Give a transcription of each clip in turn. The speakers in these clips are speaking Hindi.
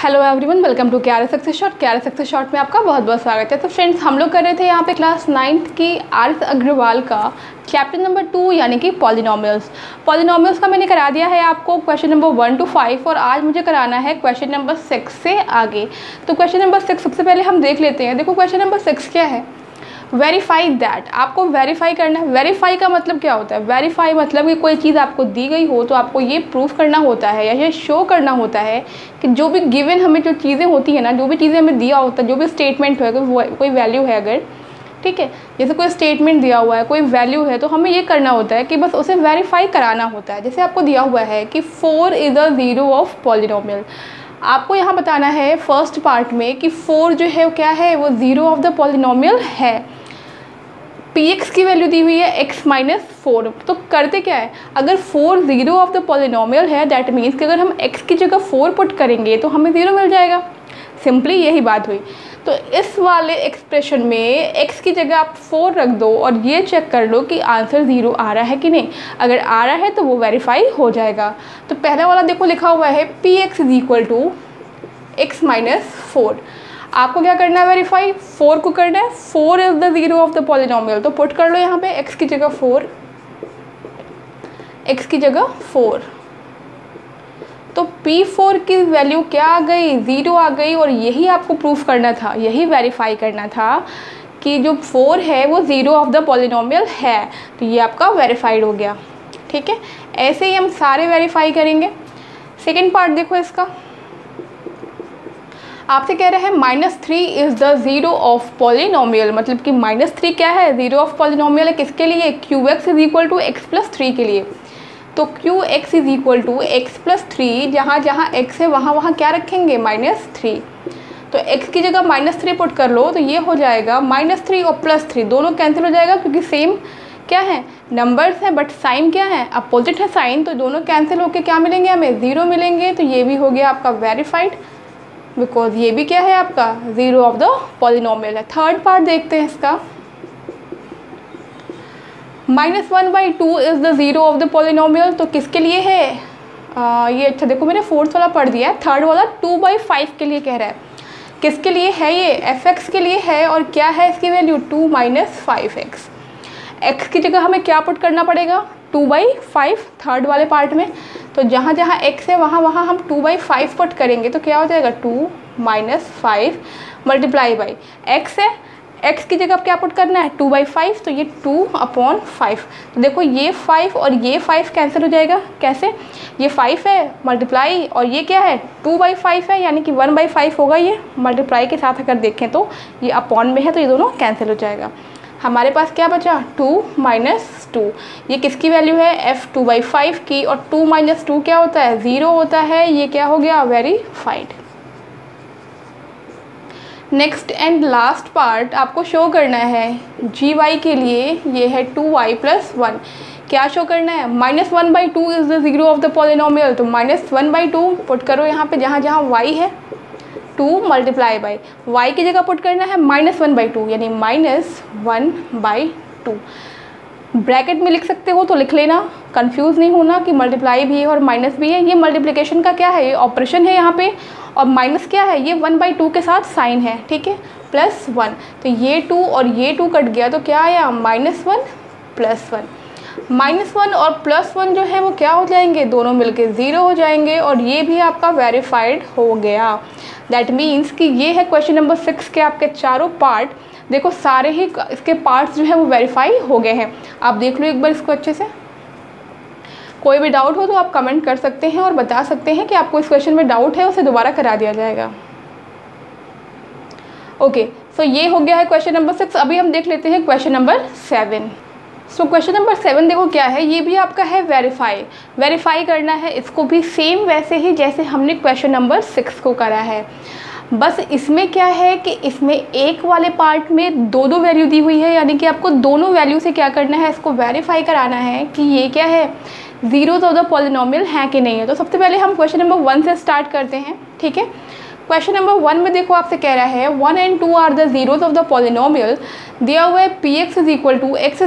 हेलो एवरीवन, वेलकम टू क्यारे सक्सेस शॉर्ट। क्यारे सक्सेस शॉर्ट में आपका बहुत बहुत स्वागत है। तो फ्रेंड्स, हम लोग कर रहे थे यहाँ पे क्लास 9th की आर्थ अग्रवाल का चैप्टर नंबर 2 यानी कि पॉलिनोमियल्स का मैंने करा दिया है आपको क्वेश्चन नंबर 1 to 5 और आज मुझे कराना है क्वेश्चन नंबर 6 से आगे। तो क्वेश्चन नंबर 6 सबसे पहले हम देख लेते हैं। देखो क्वेश्चन नंबर 6 क्या है, वेरीफाई दैट। आपको वेरीफाई करना है। वेरीफाई का मतलब क्या होता है? वेरीफाई मतलब कि कोई चीज़ आपको दी गई हो तो आपको ये प्रूफ करना होता है या ये शो करना होता है कि जो भी गिवन हमें जो चीज़ें होती हैं ना, जो भी चीज़ें हमें दिया होता है, जो भी स्टेटमेंट है, कोई वैल्यू है अगर, ठीक है, जैसे कोई स्टेटमेंट दिया हुआ है, कोई वैल्यू है, तो हमें ये करना होता है कि बस उसे वेरीफाई कराना होता है। जैसे आपको दिया हुआ है कि 4 is the zero of polynomial. आपको यहाँ बताना है फर्स्ट पार्ट में कि 4 जो है वो क्या है, वो ज़ीरो ऑफ द पॉलिनोमियल है। px की वैल्यू दी हुई है x माइनस 4। तो करते क्या है, अगर 4 zero of the polynomial that दैट मीन्स कि अगर हम x की जगह 4 पुट करेंगे तो हमें 0 मिल जाएगा। सिंपली यही बात हुई। तो इस वाले एक्सप्रेशन में x की जगह आप 4 रख दो और ये चेक कर लो कि आंसर 0 आ रहा है कि नहीं। अगर आ रहा है तो वो वेरीफाई हो जाएगा। तो पहला वाला देखो लिखा हुआ है px is equal to x minus 4। आपको क्या करना है, वेरीफाई 4 को करना है। 4 is the zero of the polynomial, तो पुट कर लो यहाँ पे x की जगह 4, x की जगह 4। तो P4 की वैल्यू क्या आ गई, 0 आ गई। और यही आपको प्रूफ करना था, यही वेरीफाई करना था कि जो 4 है वो ज़ीरो ऑफ द पॉलिनोमियल है। तो ये आपका वेरीफाइड हो गया। ठीक है, ऐसे ही हम सारे वेरीफाई करेंगे। सेकेंड पार्ट देखो इसका, आपसे कह रहा है -3 is the zero of polynomial. मतलब कि -3 क्या है, ज़ीरो ऑफ पॉलिनोमियल है। किसके लिए? QX is equal to x plus 3 के लिए। तो QX is equal to x plus 3, जहाँ जहाँ x है वहाँ वहाँ क्या रखेंगे, -3। तो x की जगह -3 पुट कर लो तो ये हो जाएगा -3 और +3 दोनों कैंसिल हो जाएगा, क्योंकि सेम क्या है, नंबर्स हैं, बट साइन क्या है, अपोजिट है साइन। तो दोनों कैंसिल होकर क्या मिलेंगे, हमें 0 मिलेंगे। तो ये भी हो गया आपका वेरीफाइड, बिकॉज ये भी क्या है आपका ज़ीरो ऑफ द पॉलिनोमियल है। थर्ड पार्ट देखते हैं इसका, -1/2 is the zero of the polynomial. तो किसके लिए है ये? अच्छा देखो, मैंने फोर्थ वाला पढ़ दिया है, थर्ड वाला 2/5 के लिए कह रहा है। किसके लिए है ये? fx के लिए है। और क्या है इसकी वैल्यू, 2 - 5x। x की जगह हमें क्या पुट करना पड़ेगा, 2/5 थर्ड वाले पार्ट में। तो जहाँ जहाँ x है वहाँ वहाँ हम 2/5 पुट करेंगे तो क्या हो जाएगा, 2 - 5 मल्टीप्लाई बाई x है। x की जगह क्या पुट करना है, 2/5, तो ये 2/5। तो देखो ये 5 और ये 5 कैंसिल हो जाएगा। कैसे, ये 5 है मल्टीप्लाई और ये क्या है, 2/5 है, यानी कि 1/5 होगा। ये मल्टीप्लाई के साथ अगर देखें तो ये अपॉन में है तो ये दोनों कैंसिल हो जाएगा। हमारे पास क्या बचा, 2 - 2। ये किसकी वैल्यू है, f 2/5 की। और 2 - 2 क्या होता है, 0 होता है। ये क्या हो गया, verified. Next and last part आपको शो करना है gy के लिए, ये है 2y + 1। क्या शो करना है, -1/2 is the zero of the polynomial. तो -1/2 पुट करो यहाँ पे, जहाँ जहाँ y है 2 मल्टीप्लाई बाई y की जगह पुट करना है -1/2, यानी -1/2। ब्रैकेट में लिख सकते हो तो लिख लेना, कंफ्यूज नहीं होना कि मल्टीप्लाई भी है और माइनस भी है। ये मल्टीप्लिकेशन का क्या है, ये ऑपरेशन है यहाँ पे। और माइनस क्या है, ये 1/2 के साथ साइन है, ठीक है, +1। तो ये 2 और ये 2 कट गया तो क्या आया, -1 + 1। -1 और +1 जो है वो क्या हो जाएंगे, दोनों मिलके 0 हो जाएंगे। और ये भी आपका वेरीफाइड हो गया। दैट मीन्स कि ये है क्वेश्चन नंबर 6 के आपके चारों पार्ट। देखो सारे ही इसके पार्ट्स जो है वो वेरीफाई हो गए हैं। आप देख लो एक बार इसको अच्छे से। कोई भी डाउट हो तो आप कमेंट कर सकते हैं और बता सकते हैं कि आपको इस क्वेश्चन में डाउट है, उसे दोबारा करा दिया जाएगा। ओके, सो ये हो गया है क्वेश्चन नंबर 6। अभी हम देख लेते हैं question number 7। So question number 7 देखो क्या है, ये भी आपका है वेरीफाई करना है इसको भी सेम वैसे ही जैसे हमने क्वेश्चन नंबर 6 को करा है। बस इसमें क्या है कि इसमें एक वाले पार्ट में दो वैल्यू दी हुई है, यानी कि आपको दोनों वैल्यू से क्या करना है, इसको वेरीफाई कराना है कि ये क्या है, ज़ीरोज़ ऑफ द पॉलिनोमियल है कि नहीं है। तो सबसे पहले हम क्वेश्चन नंबर 1 से स्टार्ट करते हैं, ठीक है। क्वेश्चन नंबर 1 में देखो आपसे कह रहा है 1 and 2 are the zeros of the polynomial दिया हुआ है px is equal to x²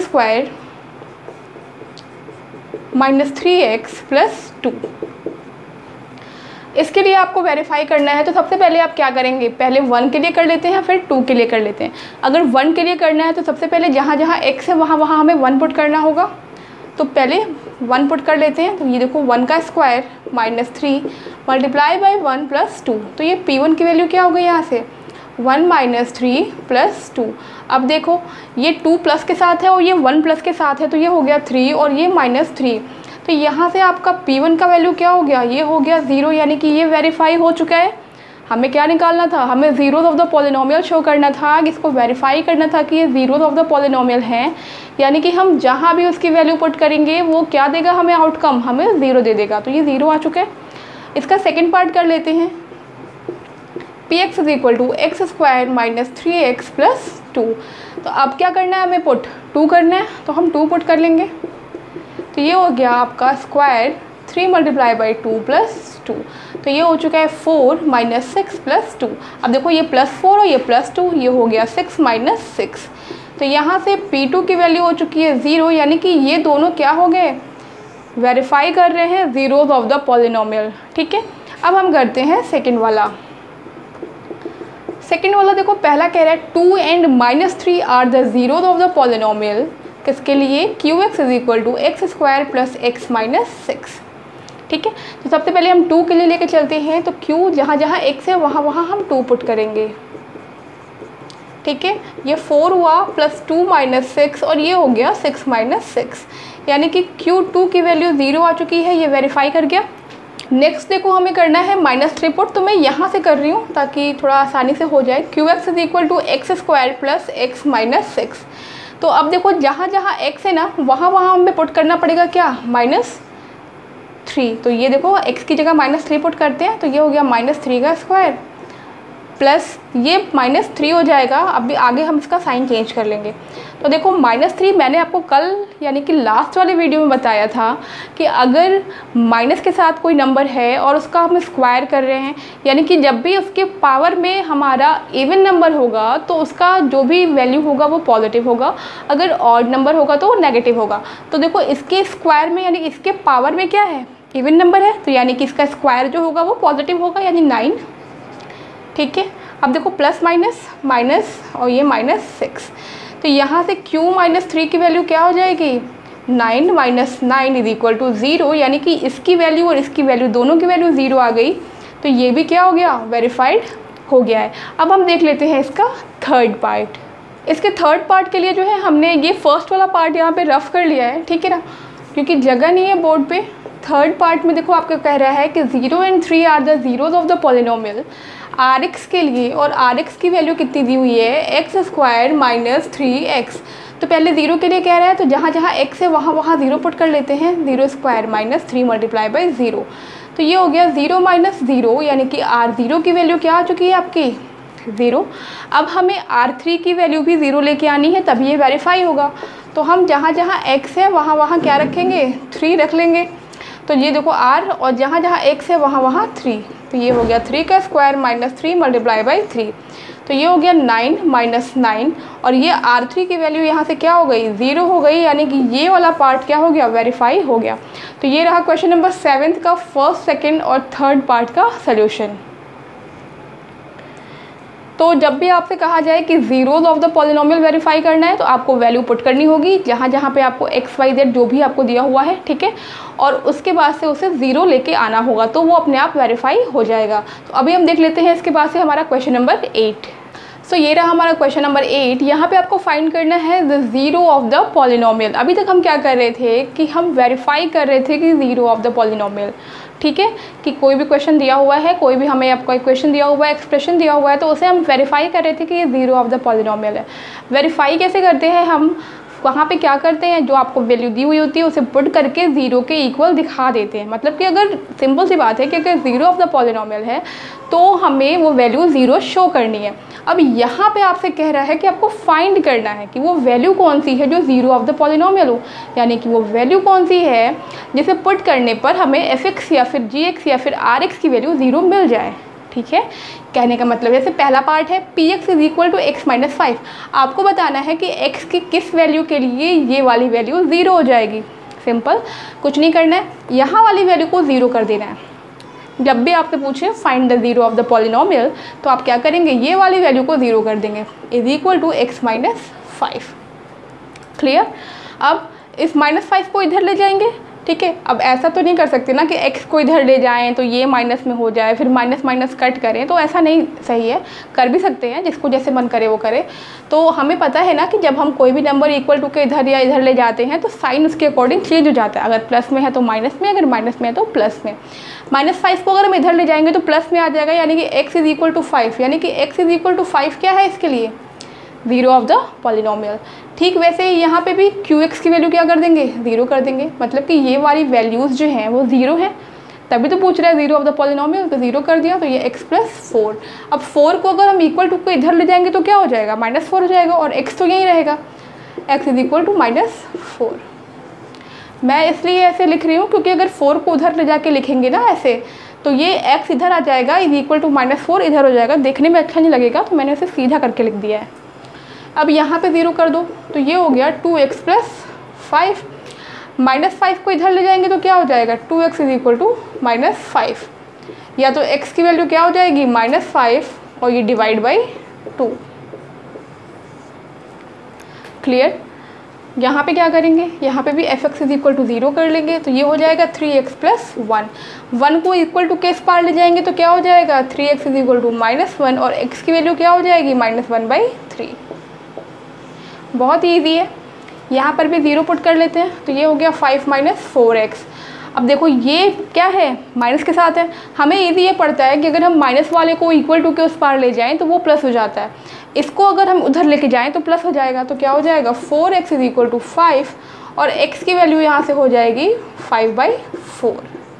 - 3x + 2। इसके लिए आपको वेरीफाई करना है, तो सबसे पहले आप क्या करेंगे, पहले 1 के लिए कर लेते हैं, फिर 2 के लिए कर लेते हैं। अगर 1 के लिए करना है तो सबसे पहले जहाँ जहाँ x है वहाँ वहाँ हमें 1 पुट करना होगा, तो पहले 1 पुट कर लेते हैं। तो ये देखो 1 का स्क्वायर -3 मल्टीप्लाई बाई 1 + 2, तो ये P1 की वैल्यू क्या हो गई यहाँ से 1 - 3 + 2। अब देखो ये 2 प्लस के साथ है और ये 1 प्लस के साथ है, तो ये हो गया 3 और ये -3, तो यहाँ से आपका P1 का वैल्यू क्या हो गया, ये हो गया 0, यानी कि ये वेरीफाई हो चुका है। हमें क्या निकालना था, हमें zeros of the polynomial show करना था, इसको वेरीफाई करना था कि ये ज़ीरोज़ ऑफ द पॉलिनोमियल हैं, यानी कि हम जहाँ भी उसकी वैल्यू पुट करेंगे वो क्या देगा हमें आउटकम, हमें 0 दे देगा। तो ये 0 आ चुका है। इसका सेकेंड पार्ट कर लेते हैं, Px = x² - 3x + 2। तो अब क्या करना है, हमें पुट 2 करना है, तो हम 2 पुट कर लेंगे। तो ये हो गया आपका स्क्वायर 3 × 2 + 2, तो ये हो चुका है 4 - 6 + 2। अब देखो ये +4 और ये +2, ये हो गया 6 - 6। तो यहाँ से P2 की वैल्यू हो चुकी है 0, यानी कि ये दोनों क्या हो गए, वेरीफाई कर रहे हैं ज़ीरोज़ ऑफ द पॉलिनोमियल। ठीक है, अब हम करते हैं सेकेंड वाला। सेकेंड वाला देखो, पहला कह रहा है 2 and -3 are the zeros of the polynomial, किसके लिए, Qx = x² + x - 6। ठीक है, तो सबसे पहले हम 2 के लिए लेके चलते हैं, तो Q जहाँ जहाँ x है वहाँ वहाँ हम 2 पुट करेंगे। ठीक है, ये 4 हुआ +2 - 6 और ये हो गया 6 - 6, यानी कि Q2 की वैल्यू 0 आ चुकी है, ये वेरीफाई कर गया। नेक्स्ट देखो हमें करना है -3 पुट, तो मैं यहाँ से कर रही हूँ ताकि थोड़ा आसानी से हो जाए। Qx = x² + x - 6। तो अब देखो जहाँ जहाँ x है ना वहाँ वहाँ हमें पुट करना पड़ेगा क्या, -3। तो ये देखो x की जगह -3 पुट करते हैं, तो ये हो गया -3 का स्क्वायर प्लस ये -3 हो जाएगा। अभी आगे हम इसका साइन चेंज कर लेंगे। तो देखो -3 मैंने आपको कल यानी कि लास्ट वाले वीडियो में बताया था कि अगर माइनस के साथ कोई नंबर है और उसका हम स्क्वायर कर रहे हैं, यानी कि जब भी उसके पावर में हमारा इवन नंबर होगा तो उसका जो भी वैल्यू होगा वो पॉजिटिव होगा, अगर ऑड नंबर होगा तो वो नेगेटिव होगा। तो देखो इसके स्क्वायर में यानी इसके पावर में क्या है, इवन नंबर है, तो यानी कि इसका स्क्वायर जो होगा वो पॉजिटिव होगा, यानी 9। ठीक है, अब देखो प्लस माइनस माइनस और ये -6, तो यहाँ से Q - 3 की वैल्यू क्या हो जाएगी, 9 - 9 = 0, यानी कि इसकी वैल्यू और इसकी वैल्यू दोनों की वैल्यू 0 आ गई। तो ये भी क्या हो गया, वेरीफाइड हो गया है। अब हम देख लेते हैं इसका थर्ड पार्ट। इसके थर्ड पार्ट के लिए जो है हमने ये फर्स्ट वाला पार्ट यहाँ पे रफ कर लिया है, ठीक है ना, क्योंकि जगह नहीं है बोर्ड पे। थर्ड पार्ट में देखो आपको कह रहा है कि 0 and 3 are the zeros of the polynomial Rx के लिए, और Rx की वैल्यू कितनी दी हुई है, x² - 3x। तो पहले 0 के लिए कह रहा है, तो जहाँ जहाँ x है वहाँ वहाँ 0 पुट कर लेते हैं, 0² - 3 × 0। तो ये हो गया 0 - 0, यानी कि R0 की वैल्यू क्या आ चुकी है आपकी, 0। अब हमें R3 की वैल्यू भी 0 लेके आनी है, तभी ये वेरीफाई होगा। तो हम जहाँ जहाँ x है वहाँ वहाँ क्या रखेंगे, 3 रख लेंगे। तो ये देखो R, और जहाँ जहाँ x है वहाँ वहाँ 3, तो ये हो गया 3 का स्क्वायर - 3 × 3। तो ये हो गया 9 - 9, और ये R3 की वैल्यू यहाँ से क्या हो गई, 0 हो गई, यानी कि ये वाला पार्ट क्या हो गया, वेरीफाई हो गया। तो ये रहा क्वेश्चन नंबर 7 का फर्स्ट, सेकेंड और थर्ड पार्ट का सल्यूशन। तो जब भी आपसे कहा जाए कि zeros of the polynomial verify करना है, तो आपको वैल्यू पुट करनी होगी जहाँ जहाँ पे आपको x y z जो भी आपको दिया हुआ है, ठीक है, और उसके बाद से उसे 0 लेके आना होगा, तो वो अपने आप वेरीफाई हो जाएगा। तो अभी हम देख लेते हैं इसके बाद से हमारा क्वेश्चन नंबर 8। सो ये रहा हमारा क्वेश्चन नंबर 8। यहाँ पे आपको फाइंड करना है the zero of the polynomial. अभी तक हम क्या कर रहे थे कि हम वेरीफाई कर रहे थे कि ज़ीरो ऑफ द पॉलिनोमियल, ठीक है, कि कोई भी क्वेश्चन दिया हुआ है, कोई भी हमें आपका क्वेश्चन दिया हुआ है, एक्सप्रेशन दिया हुआ है, तो उसे हम वेरीफाई कर रहे थे कि ये ज़ीरो ऑफ द पॉलिनोमियल है। वेरीफाई कैसे करते हैं हम, वहाँ पे क्या करते हैं, जो आपको वैल्यू दी हुई होती है उसे पुट करके ज़ीरो के इक्वल दिखा देते हैं। मतलब कि अगर सिंपल सी बात है कि अगर ज़ीरो ऑफ द पॉलिनोमियल है तो हमें वो वैल्यू 0 शो करनी है। अब यहाँ पे आपसे कह रहा है कि आपको फाइंड करना है कि वो वैल्यू कौन सी है जो ज़ीरो ऑफ द पॉलिनोमियल हो, यानी कि वो वैल्यू कौन सी है जिसे पुट करने पर हमें fx या फिर gx या फिर rx की वैल्यू 0 मिल जाए। ठीक है, कहने का मतलब जैसे पहला पार्ट है px = x - 5, आपको बताना है कि x की किस वैल्यू के लिए ये वाली वैल्यू 0 हो जाएगी। सिंपल, कुछ नहीं करना है, यहाँ वाली वैल्यू को 0 कर देना है। जब भी आपसे पूछे find the zero of the polynomial, तो आप क्या करेंगे, ये वाली वैल्यू को ज़ीरो कर देंगे, is equal to x minus 5। Clear. अब इस -5 को इधर ले जाएंगे, ठीक है। अब ऐसा तो नहीं कर सकते ना कि x को इधर ले जाएं तो ये माइनस में हो जाए, फिर माइनस माइनस कट करें, तो ऐसा नहीं सही है। कर भी सकते हैं, जिसको जैसे मन करे वो करे। तो हमें पता है ना कि जब हम कोई भी नंबर इक्वल टू के इधर या इधर ले जाते हैं तो साइन उसके अकॉर्डिंग चेंज हो जाता है। अगर प्लस में है तो माइनस में, अगर माइनस में है तो प्लस में। -5 को अगर हम इधर ले जाएंगे तो प्लस में आ जाएगा, यानी कि x इज इक्वल टू 5, यानी कि x इज इक्वल टू 5 क्या है इसके लिए, ज़ीरो ऑफ द पॉलिनोमियल। ठीक वैसे ही यहाँ पे भी qx की वैल्यू क्या कर देंगे, ज़ीरो कर देंगे। मतलब कि ये वाली वैल्यूज़ जो हैं वो ज़ीरो है, तभी तो पूछ रहा है ज़ीरो ऑफ द पॉलिनोमियल, तो ज़ीरो कर दिया, तो ये x प्लस 4। अब 4 को अगर हम इक्वल टू को इधर ले जाएंगे तो क्या हो जाएगा, -4 हो जाएगा, और x तो यहीं रहेगा, x इज इक्वल टू -4। मैं इसलिए ऐसे लिख रही हूँ क्योंकि अगर 4 को उधर ले जाके लिखेंगे ना ऐसे, तो ये x इधर आ जाएगा, इज इक्वल टू -4 इधर हो जाएगा, देखने में अच्छा नहीं लगेगा, तो मैंने इसे सीधा करके लिख दिया है। अब यहाँ पे ज़ीरो कर दो, तो ये हो गया 2x प्लस 5। -5 को इधर ले जाएंगे तो क्या हो जाएगा, 2x इज इक्वल टू -5, या तो x की वैल्यू क्या हो जाएगी, -5, और ये डिवाइड बाई 2। क्लियर। यहाँ पे क्या करेंगे, यहाँ पे भी fx इज इक्वल टू 0 कर लेंगे, तो ये हो जाएगा 3x प्लस 1। 1 को इक्वल टू के इस पार ले जाएंगे तो क्या हो जाएगा, 3x इज इक्वल टू -1, और x की वैल्यू क्या हो जाएगी, -1/3। बहुत ही ईजी है। यहाँ पर भी 0 पुट कर लेते हैं, तो ये हो गया 5 - 4x। अब देखो ये क्या है, माइनस के साथ है। हमें ईजी ये पड़ता है कि अगर हम माइनस वाले को इक्वल टू के उस पार ले जाएं तो वो प्लस हो जाता है, इसको अगर हम उधर लेके जाएं तो प्लस हो जाएगा। तो क्या हो जाएगा, 4x इज इक्वल टू 5, और x की वैल्यू यहाँ से हो जाएगी 5/4।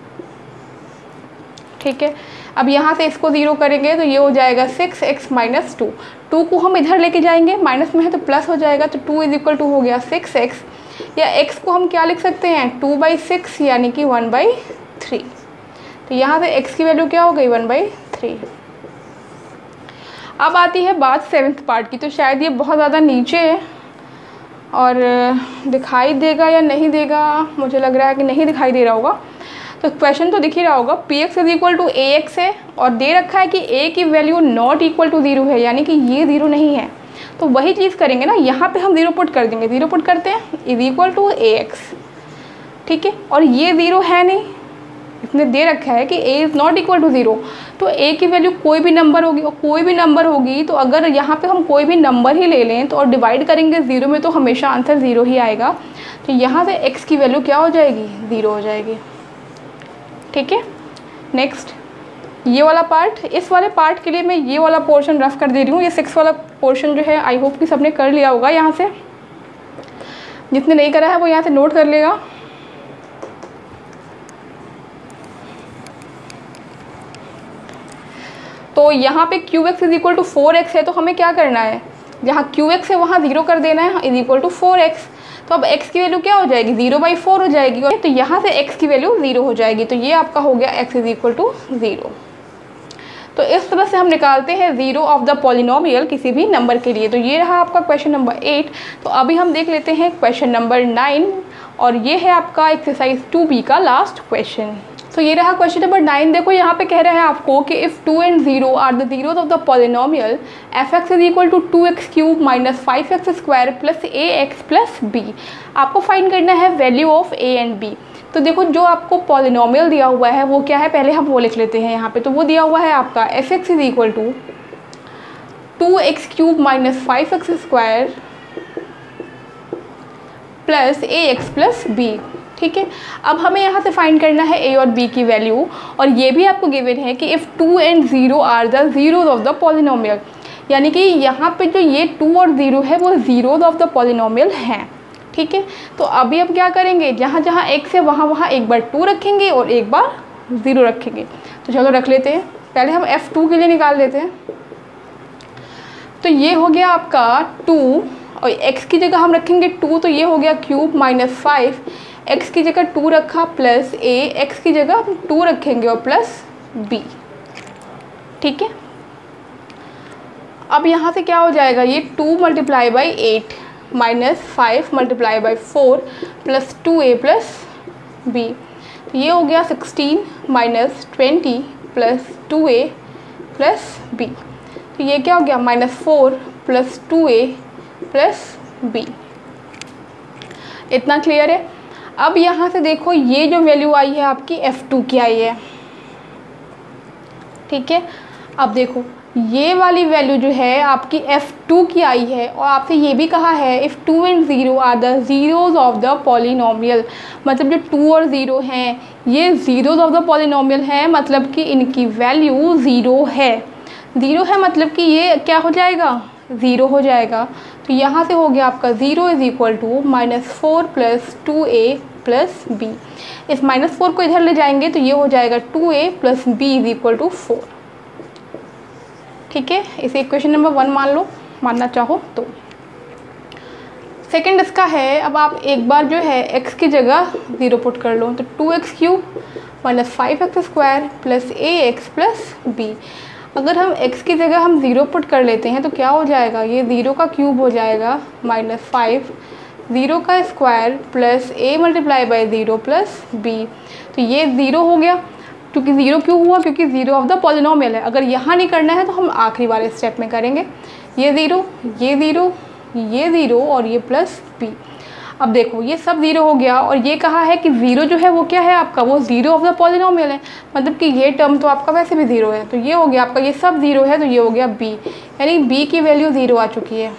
ठीक है। अब यहाँ से इसको 0 करेंगे तो ये हो जाएगा 6x - 2। 2 को हम इधर लेके जाएंगे, माइनस में है तो प्लस हो जाएगा, तो 2 इज इक्वल टू हो गया 6x, या x को हम क्या लिख सकते हैं, 2/6, यानी कि 1/3। तो यहाँ से x की वैल्यू क्या हो गई, 1/3। अब आती है बात 7th पार्ट की, तो शायद ये बहुत ज़्यादा नीचे है और दिखाई देगा या नहीं देगा, मुझे लग रहा है कि नहीं दिखाई दे रहा होगा। तो क्वेश्चन तो दिख ही रहा होगा, px is equal to ax है, और दे रखा है कि a की वैल्यू नॉट इक्वल टू 0 है, यानी कि ये 0 नहीं है। तो वही चीज़ करेंगे ना, यहाँ पे हम 0 पुट कर देंगे, 0 पुट करते हैं, इज इक्वल टू ax। ठीक है, और ये 0 है नहीं, इसने दे रखा है कि a is not equal to 0, तो a की वैल्यू कोई भी नंबर होगी, और कोई भी नंबर होगी तो अगर यहाँ पे हम कोई भी नंबर ही ले लें तो और डिवाइड करेंगे 0 में, तो हमेशा आंसर 0 ही आएगा। तो यहाँ से x की वैल्यू क्या हो जाएगी, 0 हो जाएगी। ठीक है। नेक्स्ट ये वाला पार्ट, इस वाले पार्ट के लिए मैं ये वाला पोर्शन रफ कर दे रही हूँ। ये 6 वाला पोर्शन जो है आई होप कि सबने कर लिया होगा, यहाँ से जिसने नहीं करा है वो यहाँ से नोट कर लेगा। तो यहाँ पे qx is equal to 4x है, तो हमें क्या करना है, जहाँ qx है वहाँ 0 कर देना है, इज इक्वल टू 4x। तो अब x की वैल्यू क्या हो जाएगी, 0/4 हो जाएगी, तो यहाँ से x की वैल्यू 0 हो जाएगी। तो ये आपका हो गया x इज इक्वल टू 0। तो इस तरह से हम निकालते हैं ज़ीरो ऑफ द पॉलिनोमियल किसी भी नंबर के लिए। तो ये रहा आपका क्वेश्चन नंबर 8। तो अभी हम देख लेते हैं क्वेश्चन नंबर 9, और ये है आपका एक्सरसाइज 2B का लास्ट क्वेश्चन। तो ये रहा क्वेश्चन नंबर 9। देखो यहाँ पे कह रहा है आपको कि if 2 and 0 are the zeros of the polynomial fx is equal to 2x³ minus 5x² plus ax plus b। आपको फाइंड करना है value of a and b। तो देखो जो आपको पॉलिनोमियल दिया हुआ है वो क्या है, पहले हम वो लिख लेते हैं यहाँ पे। तो वो दिया हुआ है आपका fx is equal to 2x³ minus 5x² plus ax plus b। ठीक है, अब हमें यहाँ से फाइंड करना है a और b की वैल्यू, और ये भी आपको गिवन है कि if 2 and 0 are the zeros of the polynomial, यानी कि यहाँ पे जो ये 2 और 0 है वो ज़ीरोज़ ऑफ द पॉलिनोमियल हैं। ठीक है, तो अभी हम क्या करेंगे, जहाँ जहाँ x है वहाँ वहाँ एक बार 2 रखेंगे और एक बार 0 रखेंगे। तो चलो रख लेते हैं, पहले हम f2 के लिए निकाल लेते हैं। तो ये हो गया आपका 2, और x की जगह हम रखेंगे 2, तो ये हो गया क्यूब माइनस 5, x की जगह 2 रखा प्लस a, x की जगह हम 2 रखेंगे और प्लस b। ठीक है, अब यहाँ से क्या हो जाएगा, ये 2 multiply by 8 minus 5 multiply by 4 plus 2a plus b। तो ये हो गया 16 minus 20 plus 2a plus b। तो ये क्या हो गया -4 प्लस 2a प्लस b। इतना क्लियर है। अब यहाँ से देखो ये जो वैल्यू आई है आपकी f2 की आई है, ठीक है। अब देखो ये वाली वैल्यू जो है आपकी f2 की आई है, और आपसे ये भी कहा है if 2 and 0 are the zeros of the polynomial, मतलब जो 2 और 0 हैं ये ज़ीरोज़ ऑफ द पॉलिनोमियल हैं, मतलब कि इनकी वैल्यू 0 है। 0 है मतलब कि ये क्या हो जाएगा, 0 हो जाएगा। तो यहाँ से हो गया आपका 0 is equal to -4 plus 2a plus b। इस -4 को इधर ले जाएंगे तो ये हो जाएगा 2a plus b is equal to 4, ठीक है। इसे इक्वेशन नंबर 1 मान लो, मानना चाहो तो। सेकंड इसका है, अब आप एक बार जो है x की जगह 0 पुट कर लो, तो 2x³ minus 5x² plus ax plus b। अगर हम x की जगह हम 0 पुट कर लेते हैं तो क्या हो जाएगा, ये 0 का क्यूब हो जाएगा -5 0 का square plus a multiply by 0 plus b। तो ये 0 हो गया, क्योंकि 0 क्यों हुआ, क्योंकि 0 ऑफ द पॉलिनोमियल है। अगर यहाँ नहीं करना है तो हम आखिरी वाले स्टेप में करेंगे। ये 0 ये 0 ये 0 और ये प्लस b। अब देखो ये सब 0 हो गया, और ये कहा है कि 0 जो है वो क्या है आपका, वो 0 ऑफ द पॉलिनोमियल है, मतलब कि ये टर्म तो आपका वैसे भी 0 है। तो ये हो गया आपका, ये सब 0 है तो ये हो गया b, यानी b की वैल्यू 0 आ चुकी है।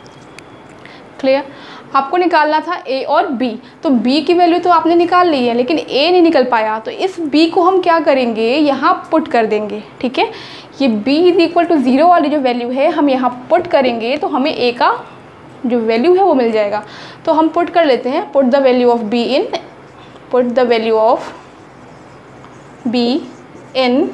क्लियर। आपको निकालना था a और b, तो b की वैल्यू तो आपने निकाल ली है, लेकिन a नहीं निकल पाया, तो इस b को हम क्या करेंगे, यहाँ पुट कर देंगे, ठीक है। ये b इज़ इक्वल टू 0 वाली जो वैल्यू है हम यहाँ पुट करेंगे तो हमें a का जो वैल्यू है वो मिल जाएगा। तो हम पुट कर लेते हैं, put the value of b in, put the value of b in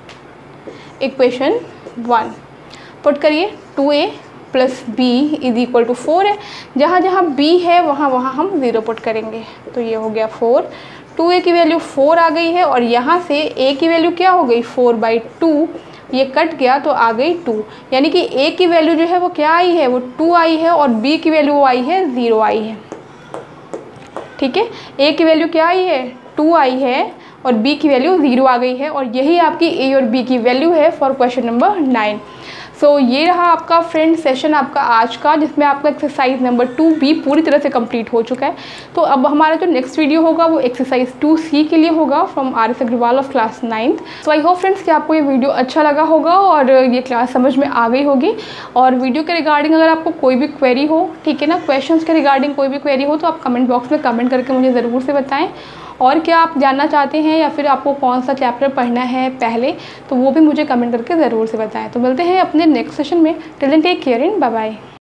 equation 1। Put करिए, 2a plus b is equal to 4 है, जहाँ जहाँ b है वहाँ वहाँ हम 0 पुट करेंगे। तो ये हो गया 4, 2a की वैल्यू 4 आ गई है, और यहाँ से a की वैल्यू क्या हो गई 4/2, ये कट गया तो आ गई 2, यानी कि a की वैल्यू जो है वो क्या आई है, वो 2 आई है, और b की वैल्यू वो आई है 0 आई है, ठीक है। a की वैल्यू क्या आई है 2 आई है, और b की वैल्यू 0 आ गई है, और यही आपकी a और b की वैल्यू है फॉर क्वेश्चन नंबर 9। सो ये रहा आपका फ्रेंड सेशन आपका आज का, जिसमें आपका एक्सरसाइज नंबर 2b पूरी तरह से कंप्लीट हो चुका है। तो अब हमारा जो नेक्स्ट वीडियो होगा वो एक्सरसाइज 2c के लिए होगा from RS Agarwal of class 9th। So I hope friends कि आपको ये वीडियो अच्छा लगा होगा और ये क्लास समझ में आ गई होगी। और वीडियो के रिगार्डिंग अगर आपको कोई भी क्वेरी हो, ठीक है ना, क्वेश्चंस के रिगार्डिंग कोई भी क्वेरी हो तो आप कमेंट बॉक्स में कमेंट करके मुझे ज़रूर से बताएं। और क्या आप जानना चाहते हैं या फिर आपको कौन सा चैप्टर पढ़ना है पहले, तो वो भी मुझे कमेंट करके ज़रूर से बताएं। तो मिलते हैं अपने नेक्स्ट सेशन में। Till then take care and bye bye.